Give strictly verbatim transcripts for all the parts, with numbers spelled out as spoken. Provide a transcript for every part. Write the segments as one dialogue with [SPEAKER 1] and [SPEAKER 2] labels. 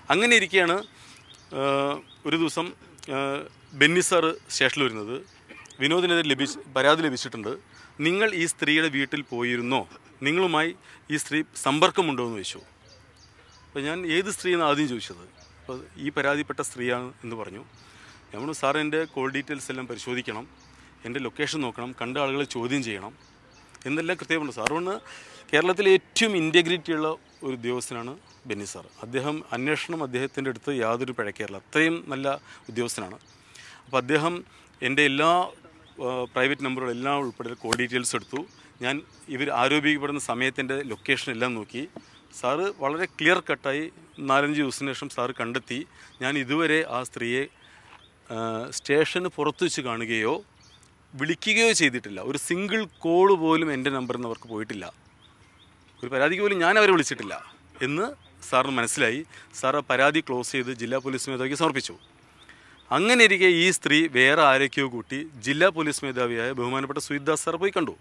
[SPEAKER 1] അങ്ങനെ ഇരിക്കുകയാണ് ഒരു ദിവസം ബെന്നി സാറ് സ്റ്റേഷനിൽ വരുന്നത്. വിനോദിനെതിരെ ലഭിച്ച് പരാതി ലഭിച്ചിട്ടുണ്ട്, നിങ്ങൾ ഈ സ്ത്രീയുടെ വീട്ടിൽ പോയിരുന്നോ, നിങ്ങളുമായി ഈ സ്ത്രീ സമ്പർക്കമുണ്ടോ എന്ന് ചോദിച്ചു. അപ്പോൾ ഞാൻ ഏത് സ്ത്രീ എന്ന് ആദ്യം ചോദിച്ചത്. അപ്പോൾ ഈ പരാതിപ്പെട്ട സ്ത്രീയാണ് എന്ന് പറഞ്ഞു. ഞാൻ പറഞ്ഞു, സാർ എൻ്റെ കോൾ ഡീറ്റെയിൽസ് എല്ലാം പരിശോധിക്കണം, എൻ്റെ ലൊക്കേഷൻ നോക്കണം, കണ്ട ആളുകളെ ചോദ്യം ചെയ്യണം എന്നെല്ലാം കൃത്യമുണ്ട്. സാറുകൊണ്ട് കേരളത്തിലെ ഏറ്റവും ഇൻറ്റഗ്രിറ്റിയുള്ള ഒരു ഉദ്യോഗസ്ഥനാണ് ബെന്നി സാർ. അദ്ദേഹം അന്വേഷണം അദ്ദേഹത്തിൻ്റെ അടുത്ത് യാതൊരു പിഴക്കേറില്ല, അത്രയും നല്ല ഉദ്യോഗസ്ഥനാണ്. അപ്പോൾ അദ്ദേഹം എൻ്റെ എല്ലാ പ്രൈവറ്റ് നമ്പറുകളെല്ലാം ഉൾപ്പെടെ കോൾ ഡീറ്റെയിൽസ് എടുത്തു. ഞാൻ ഇവർ ആരോപിക്കപ്പെടുന്ന സമയത്തിൻ്റെ ലൊക്കേഷൻ എല്ലാം നോക്കി. സാറ് വളരെ ക്ലിയർ കട്ടായി നാലഞ്ച് ദിവസത്തിന് ശേഷം സാറ് കണ്ടെത്തി ഞാൻ ഇതുവരെ ആ സ്ത്രീയെ സ്റ്റേഷന് പുറത്തു വെച്ച് കാണുകയോ വിളിക്കുകയോ ചെയ്തിട്ടില്ല. ഒരു സിംഗിൾ കോൾ പോലും എൻ്റെ നമ്പറിൽ നിന്ന് അവർക്ക് പോയിട്ടില്ല. ഒരു പരാതിക്ക് പോലും ഞാൻ അവരെ വിളിച്ചിട്ടില്ല എന്ന് സാറിന് മനസ്സിലായി. സാർ ആ പരാതി ക്ലോസ് ചെയ്ത് ജില്ലാ പോലീസ് മേധാവിക്ക് സമർപ്പിച്ചു. അങ്ങനെ ഇരിക്കെ ഈ സ്ത്രീ വേറെ ആരൊക്കെയോ കൂട്ടി ജില്ലാ പോലീസ് മേധാവിയായ ബഹുമാനപ്പെട്ട സുജിത് സാർ പോയി കണ്ടു.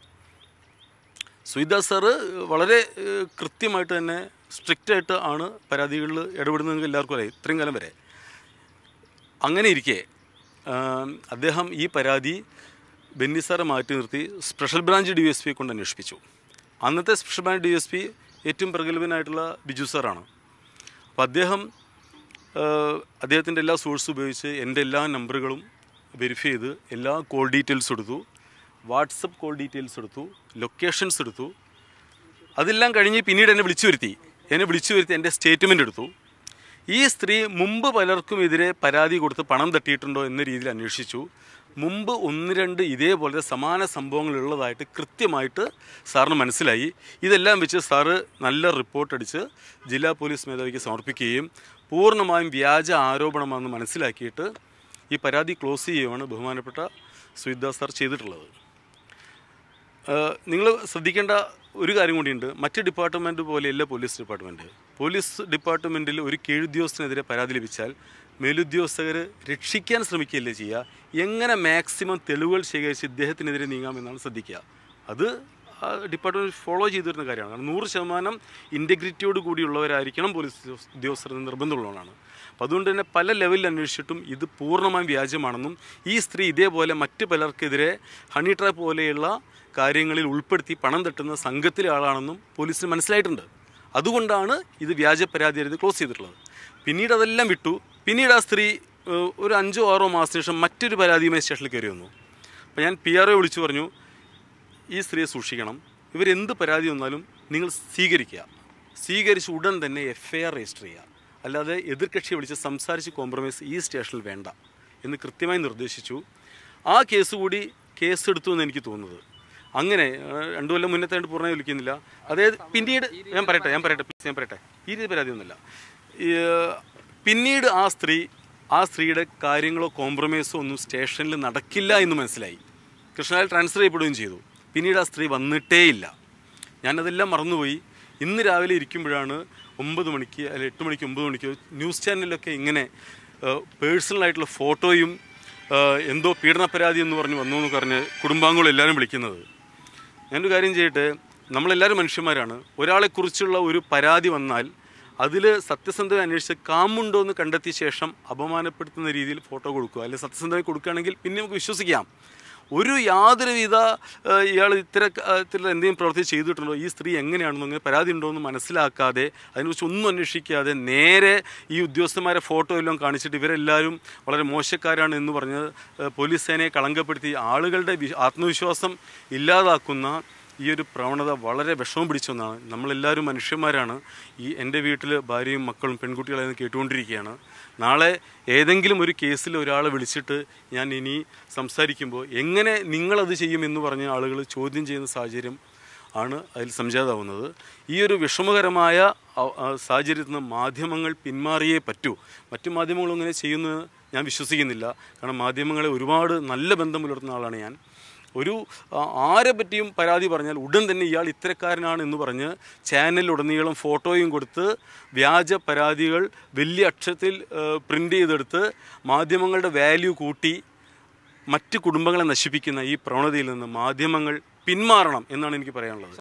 [SPEAKER 1] സുജിത് സാറ് വളരെ കൃത്യമായിട്ട് തന്നെ സ്ട്രിക്റ്റായിട്ട് ആണ് പരാതികളിൽ ഇടപെടുന്നത് എല്ലാവർക്കും അറിയാം, ഇത്രയും കാലം വരെ. അങ്ങനെ ഇരിക്കെ അദ്ദേഹം ഈ പരാതി ബെന്നി സാറെ മാറ്റി നിർത്തി സ്പെഷ്യൽ ബ്രാഞ്ച് ഡി എസ് പിയെ കൊണ്ട് അന്വേഷിപ്പിച്ചു. അന്നത്തെ special branch D S P ഏറ്റവും പ്രഗത്ഭനായിട്ടുള്ള ബിജു സാറാണ്. അപ്പോൾ അദ്ദേഹം അദ്ദേഹത്തിൻ്റെ എല്ലാ സോഴ്സും ഉപയോഗിച്ച് എൻ്റെ എല്ലാ നമ്പറുകളും വെരിഫൈ ചെയ്ത് എല്ലാ കോൾ ഡീറ്റെയിൽസ് എടുത്തു, വാട്സപ്പ് കോൾ ഡീറ്റെയിൽസ് എടുത്തു, ലൊക്കേഷൻസ് എടുത്തു. അതെല്ലാം കഴിഞ്ഞ് പിന്നീട് എന്നെ വിളിച്ചു വരുത്തി. എന്നെ വിളിച്ചു വരുത്തി എൻ്റെ സ്റ്റേറ്റ്മെൻ്റ് എടുത്തു. ഈ സ്ത്രീ മുമ്പ് പലർക്കും എതിരെ പരാതി കൊടുത്ത് പണം തട്ടിയിട്ടുണ്ടോ എന്ന രീതിയിൽ അന്വേഷിച്ചു. മുമ്പ് ഒന്ന് രണ്ട് ഇതേപോലെ സമാന സംഭവങ്ങളുള്ളതായിട്ട് കൃത്യമായിട്ട് സാറിന് മനസ്സിലായി. ഇതെല്ലാം വെച്ച് സാറ് നല്ല റിപ്പോർട്ട് അടിച്ച് ജില്ലാ പോലീസ് മേധാവിക്ക് സമർപ്പിക്കുകയും പൂർണ്ണമായും വ്യാജ ആരോപണമാണെന്ന് മനസ്സിലാക്കിയിട്ട് ഈ പരാതി ക്ലോസ് ചെയ്യുകയാണ് ബഹുമാനപ്പെട്ട സുജിത് സാർ ചെയ്തിട്ടുള്ളത്. നിങ്ങൾ ശ്രദ്ധിക്കേണ്ട ഒരു കാര്യം കൂടിയുണ്ട്. മറ്റ് ഡിപ്പാർട്ട്മെൻറ്റ് പോലെയല്ല പോലീസ് ഡിപ്പാർട്ട്മെൻറ്റ്. പോലീസ് ഡിപ്പാർട്ട്മെൻറ്റിൽ ഒരു കീഴുദ്യോഗസ്ഥനെതിരെ പരാതി ലഭിച്ചാൽ മേലുദ്യോഗസ്ഥർ രക്ഷിക്കാൻ ശ്രമിക്കുകയല്ലേ ചെയ്യുക, എങ്ങനെ മാക്സിമം തെളിവുകൾ ശേഖരിച്ച് ഇദ്ദേഹത്തിനെതിരെ നീങ്ങാമെന്നാണ് ശ്രദ്ധിക്കുക. അത് ഡിപ്പാർട്ട്മെൻറ്റ് ഫോളോ ചെയ്തു വരുന്ന കാര്യമാണ്. കാരണം നൂറ് ശതമാനം ഇൻറ്റഗ്രിറ്റിയോട് കൂടിയുള്ളവരായിരിക്കണം പോലീസ് ഉദ്യോഗസ്ഥർ നിർബന്ധമുള്ളതാണ്. അപ്പോൾ അതുകൊണ്ട് തന്നെ പല ലെവലിൽ അന്വേഷിച്ചിട്ടും ഇത് പൂർണ്ണമായും വ്യാജമാണെന്നും ഈ സ്ത്രീ ഇതേപോലെ മറ്റ് പലർക്കെതിരെ ഹണി ട്രാപ്പ് പോലെയുള്ള കാര്യങ്ങളിൽ ഉൾപ്പെടുത്തി പണം തട്ടുന്ന സംഘത്തിലെ ആളാണെന്നും പോലീസിന് മനസ്സിലായിട്ടുണ്ട്. അതുകൊണ്ടാണ് ഇത് വ്യാജ പരാതി എഴുതി ക്ലോസ് ചെയ്തിട്ടുള്ളത്. പിന്നീട് അതെല്ലാം വിട്ടു. പിന്നീട് ആ സ്ത്രീ ഒരു അഞ്ചോ ആറോ മാസത്തിന് ശേഷം മറ്റൊരു പരാതിയുമായി സ്റ്റേഷനിൽ കയറി വന്നു. അപ്പോൾ ഞാൻ പി ആർ ഒ വിളിച്ചു പറഞ്ഞു, ഈ സ്ത്രീയെ സൂക്ഷിക്കണം, ഇവരെന്ത് പരാതി വന്നാലും നിങ്ങൾ സ്വീകരിക്കുക, സ്വീകരിച്ച് ഉടൻ തന്നെ എഫ് ഐ ആർ രജിസ്റ്റർ ചെയ്യുക, അല്ലാതെ എതിർകക്ഷിയെ വിളിച്ച് സംസാരിച്ച് കോംപ്രമൈസ് ഈ സ്റ്റേഷനിൽ വേണ്ട എന്ന് കൃത്യമായി നിർദ്ദേശിച്ചു. ആ കേസ് കൂടി കേസെടുത്തു എന്ന് എനിക്ക് തോന്നുന്നത്. അങ്ങനെ രണ്ടു കൊല്ലം മുന്നത്തെ ആയിട്ട് പൂർണ്ണമായി വിളിക്കുന്നില്ല. അതായത് പിന്നീട് ഞാൻ പറയട്ടെ ഞാൻ പറയട്ടെ പ്ലീസ് ഞാൻ പറയട്ടെ ഈ രീതി പരാതിയൊന്നുമില്ല. പിന്നീട് ആ സ്ത്രീ ആ സ്ത്രീയുടെ കാര്യങ്ങളോ കോംപ്രമൈസോ ഒന്നും സ്റ്റേഷനിൽ നടക്കില്ല എന്ന് മനസ്സിലായി. കൃഷ്ണയിൽ ട്രാൻസ്ഫർ ചെയ്യപ്പെടുകയും ചെയ്തു. പിന്നീട് ആ സ്ത്രീ വന്നിട്ടേയില്ല. ഞാനതെല്ലാം മറന്നുപോയി. ഇന്ന് രാവിലെ ഇരിക്കുമ്പോഴാണ് ഒമ്പത് മണിക്ക് അല്ലെങ്കിൽ എട്ട് മണിക്ക് ഒമ്പത് മണിക്ക് ന്യൂസ് ചാനലിലൊക്കെ ഇങ്ങനെ പേഴ്സണലായിട്ടുള്ള ഫോട്ടോയും എന്തോ പീഡന പരാതി എന്ന് പറഞ്ഞ് വന്നു എന്ന് പറഞ്ഞ് കുടുംബാംഗങ്ങൾ എല്ലാവരും വിളിക്കുന്നത്. ഞാനൊരു കാര്യം ചെയ്യട്ടെ, നമ്മളെല്ലാവരും മനുഷ്യന്മാരാണ്. ഒരാളെക്കുറിച്ചുള്ള ഒരു പരാതി വന്നാൽ അതിൽ സത്യസന്ധത അന്വേഷിച്ച് കാമുണ്ടോ എന്ന് കണ്ടെത്തിയ ശേഷം അപമാനപ്പെടുത്തുന്ന രീതിയിൽ ഫോട്ടോ കൊടുക്കുക, അല്ലെങ്കിൽ സത്യസന്ധത കൊടുക്കുകയാണെങ്കിൽ പിന്നെ നമുക്ക് വിശ്വസിക്കാം. ഒരു യാതൊരുവിധ ഇയാൾ ഇത്തരത്തിൽ എന്തെങ്കിലും പ്രവൃത്തി ചെയ്തിട്ടുണ്ടോ, ഈ സ്ത്രീ എങ്ങനെയാണെന്നോ അങ്ങനെ പരാതി ഉണ്ടോ എന്ന് മനസ്സിലാക്കാതെ അതിനെക്കുറിച്ച് ഒന്നും അന്വേഷിക്കാതെ നേരെ ഈ ഉദ്യോഗസ്ഥന്മാരെ ഫോട്ടോ എല്ലാം കാണിച്ചിട്ട് ഇവരെല്ലാവരും വളരെ മോശക്കാരാണ് എന്ന് പറഞ്ഞ് പോലീസ് സേനയെ കളങ്കപ്പെടുത്തി ആളുകളുടെ ആത്മവിശ്വാസം ഇല്ലാതാക്കുന്ന ഈ ഒരു പ്രവണത വളരെ വിഷമം പിടിച്ചൊന്നാണ്. നമ്മളെല്ലാവരും മനുഷ്യന്മാരാണ്. ഈ എൻ്റെ വീട്ടിൽ ഭാര്യയും മക്കളും പെൺകുട്ടികളെന്ന് കേട്ടുകൊണ്ടിരിക്കുകയാണ്. നാളെ ഏതെങ്കിലും ഒരു കേസിൽ ഒരാളെ വിളിച്ചിട്ട് ഞാൻ ഇനി സംസാരിക്കുമ്പോൾ എങ്ങനെ നിങ്ങളത് ചെയ്യുമെന്ന് പറഞ്ഞ് ആളുകൾ ചോദ്യം ചെയ്യുന്ന സാഹചര്യം ആണ് അതിൽ സംജാതമാവുന്നത്. ഈ ഒരു വിഷമകരമായ സാഹചര്യത്തിൽ നിന്ന് മാധ്യമങ്ങൾ പിന്മാറിയേ പറ്റൂ. മറ്റു മാധ്യമങ്ങളും അങ്ങനെ ചെയ്യുന്നത് ഞാൻ വിശ്വസിക്കുന്നില്ല. കാരണം മാധ്യമങ്ങളെ ഒരുപാട് നല്ല ബന്ധം പുലർത്തുന്ന ആളാണ് ഞാൻ. ഒരു ആരെ പറ്റിയും പരാതി പറഞ്ഞാൽ ഉടൻ തന്നെ ഇയാൾ ഇത്തരക്കാരനാണ് എന്ന് പറഞ്ഞ് ചാനലിലുടനീളം ഫോട്ടോയും കൊടുത്ത് വ്യാജ പരാതികൾ വലിയ അക്ഷരത്തിൽ പ്രിൻ്റ് ചെയ്തെടുത്ത് മാധ്യമങ്ങളുടെ വാല്യൂ കൂട്ടി മറ്റ് കുടുംബങ്ങളെ നശിപ്പിക്കുന്ന ഈ പ്രവണതയിൽ നിന്ന് മാധ്യമങ്ങൾ പിന്മാറണം എന്നാണ് എനിക്ക് പറയാനുള്ളത്.